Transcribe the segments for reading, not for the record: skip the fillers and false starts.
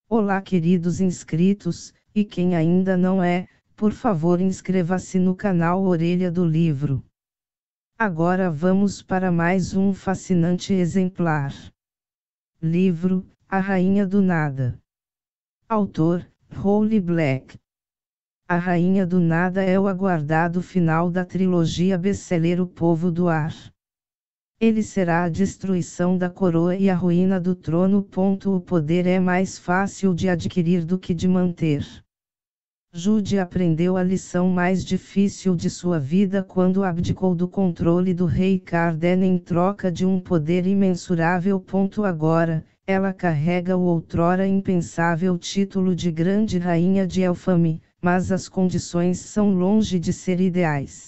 Olá, queridos inscritos, e quem ainda não é, por favor inscreva-se no canal Orelha do Livro. Agora vamos para mais um fascinante exemplar. Livro, A Rainha do Nada. Autor, Holly Black. A Rainha do Nada é o aguardado final da trilogia best-seller O Povo do Ar. Ele será a destruição da coroa e a ruína do trono. O poder é mais fácil de adquirir do que de manter. Jude aprendeu a lição mais difícil de sua vida quando abdicou do controle do rei Carden em troca de um poder imensurável. Agora, ela carrega o outrora impensável título de Grande Rainha de Elfame, mas as condições são longe de ser ideais.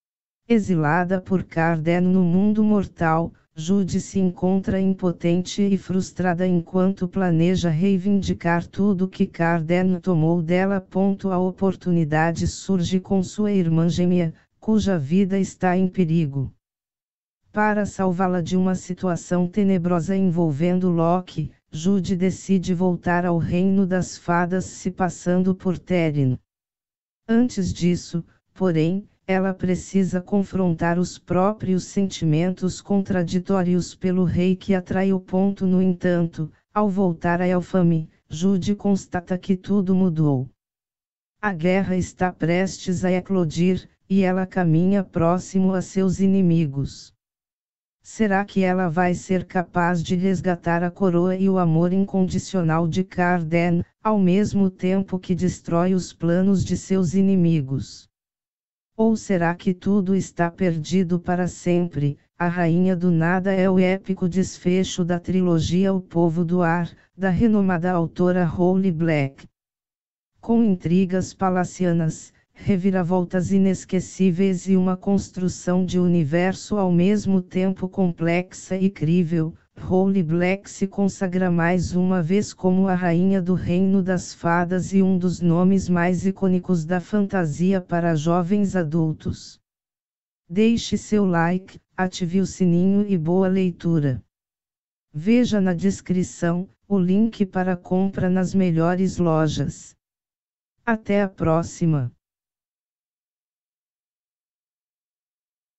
Exilada por Carden no mundo mortal, Jude se encontra impotente e frustrada enquanto planeja reivindicar tudo que Carden tomou dela. A oportunidade surge com sua irmã gêmea, cuja vida está em perigo. Para salvá-la de uma situação tenebrosa envolvendo Loki, Jude decide voltar ao reino das fadas se passando por Térino. Antes disso, porém, ela precisa confrontar os próprios sentimentos contraditórios pelo rei que a traiu. No entanto, ao voltar a Elfame, Jude constata que tudo mudou. A guerra está prestes a eclodir, e ela caminha próximo a seus inimigos. Será que ela vai ser capaz de resgatar a coroa e o amor incondicional de Carden, ao mesmo tempo que destrói os planos de seus inimigos? Ou será que tudo está perdido para sempre? A Rainha do Nada é o épico desfecho da trilogia O Povo do Ar, da renomada autora Holly Black. Com intrigas palacianas, reviravoltas inesquecíveis e uma construção de universo ao mesmo tempo complexa e crível, Holly Black se consagra mais uma vez como a rainha do reino das fadas e um dos nomes mais icônicos da fantasia para jovens adultos. Deixe seu like, ative o sininho e boa leitura. Veja na descrição o link para compra nas melhores lojas. Até a próxima!